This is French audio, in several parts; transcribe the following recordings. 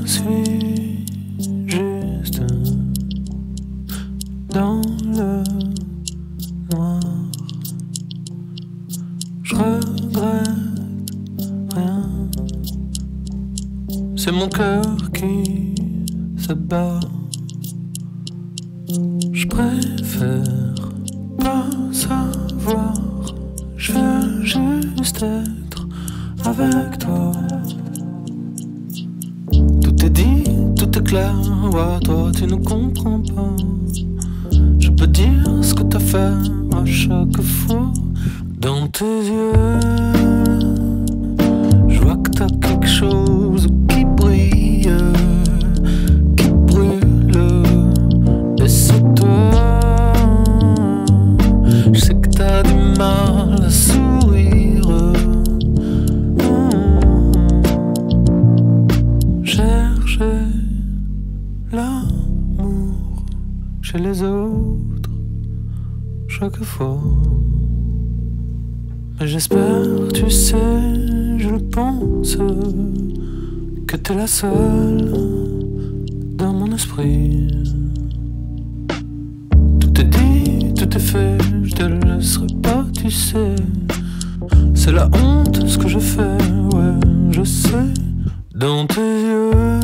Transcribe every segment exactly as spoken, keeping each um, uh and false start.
suis juste dans le noir. Je regrette rien. C'est mon cœur qui se bat. Je préfère pas savoir. Je veux juste être avec toi. Tout est dit, tout est clair. Ouais, toi tu ne comprends pas. Je peux dire ce que t'as fait à chaque fois. Dans tes yeux, je vois que t'as quelque chose qui brille, qui brûle. Et c'est toi. Je sais que t'as du mal à sourire. Chercher l'amour chez les autres chaque fois. Mais j'espère, tu sais, je le pense, que t'es la seule dans mon esprit. Tout est dit, tout est fait, je te laisserai pas, tu sais. C'est la honte ce que je fais, ouais, je sais. Dans tes yeux,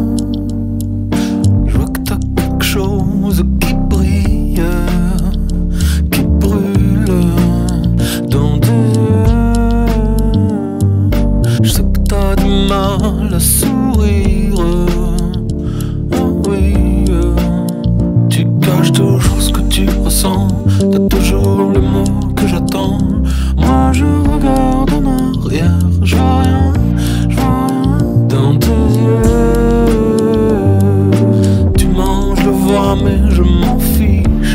je vois que t'as quelque chose qui brille, qui brûle. Dans tes yeux, je sais que t'as du mal à sourire. Oh oui, tu caches toujours ce que tu ressens. T'as toujours les mots que j'attends. Moi je regarde en arrière, je vois rien, je vois rien. Dans tes yeux, tu manges le voir mais je m'en fiche.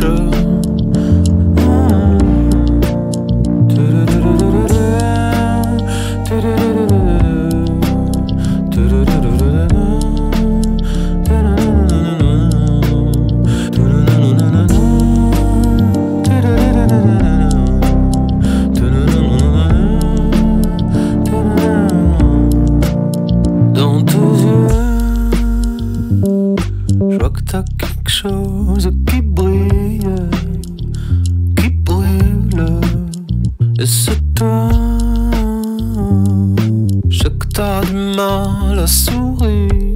Je vois que t'as quelque chose qui brille, qui brûle. Et c'est toi. Je sais que t'as du mal à sourire.